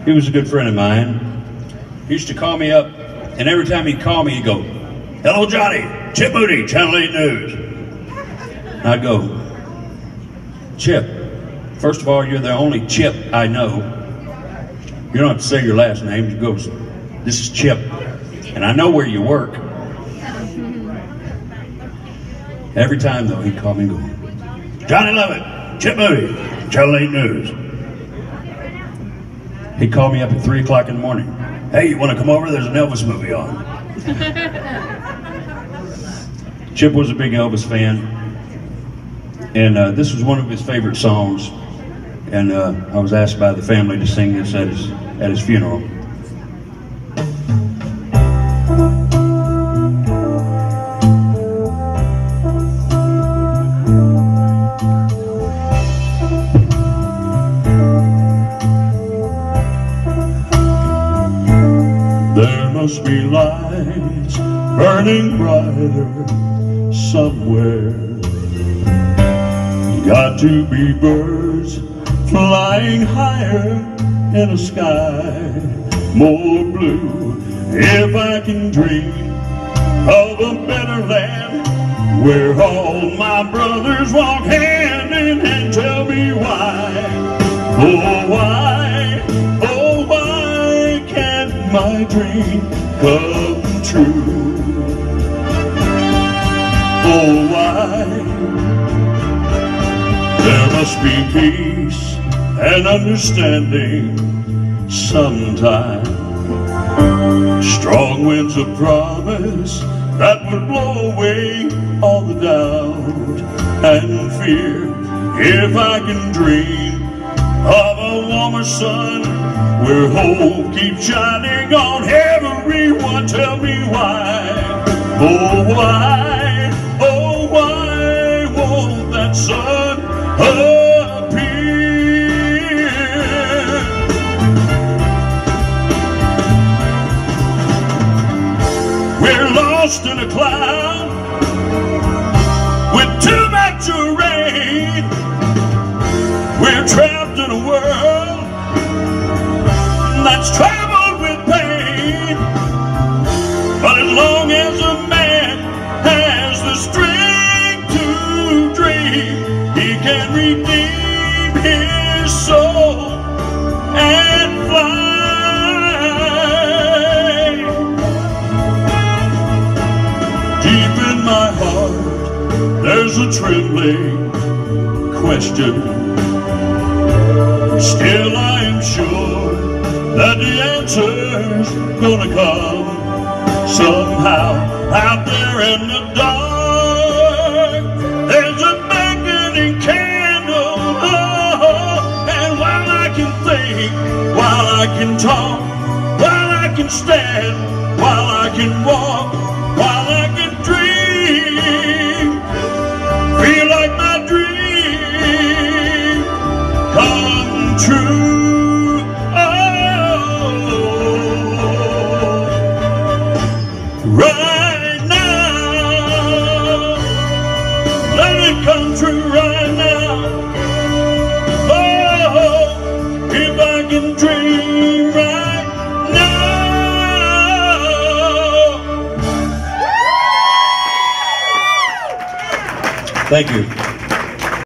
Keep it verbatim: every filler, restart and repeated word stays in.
he was a good friend of mine. He used to call me up, and every time he'd call me, he'd go, "Hello, Johnny, Chip Moody, Channel eight News." And I'd go, "Chip, first of all, you're the only Chip I know. You don't have to say your last name." He goes, "This is Chip, and I know where you work." Every time, though, he'd call me and go, "Johnny Lovett, Chip Moody, Channel eight News." He'd call me up at three o'clock in the morning. "Hey, you want to come over? There's an Elvis movie on." Chip was a big Elvis fan, and uh, this was one of his favorite songs, and uh, I was asked by the family to sing this at his, at his funeral. There must be lights burning brighter somewhere. Got to be birds flying higher in a sky more blue. If I can dream of a better land where all my brothers walk hand in hand, tell me why, oh why, oh why can't my dream come true? Oh why? There must be peace and understanding sometime, strong winds of promise that would blow away all the doubt and fear. If I can dream of a warmer sun where hope keeps shining on everyone, tell me why, oh why, oh why won't that sun appear? We're lost in a cloud with too much rain. We're trapped in a world that's traveled with pain. But as long as a man has the strength to dream, he can redeem his soul and fly. Deep in my heart, there's a trembling question. Still I am sure that the answer's gonna come somehow. Out there in the dark, there's a beckoning candle, oh, and while I can think, while I can talk, while I can stand, while I can walk, while I can dream, feel like my dream come true. Oh, right now, let it come true right now. Oh, if I can dream right now. Thank you.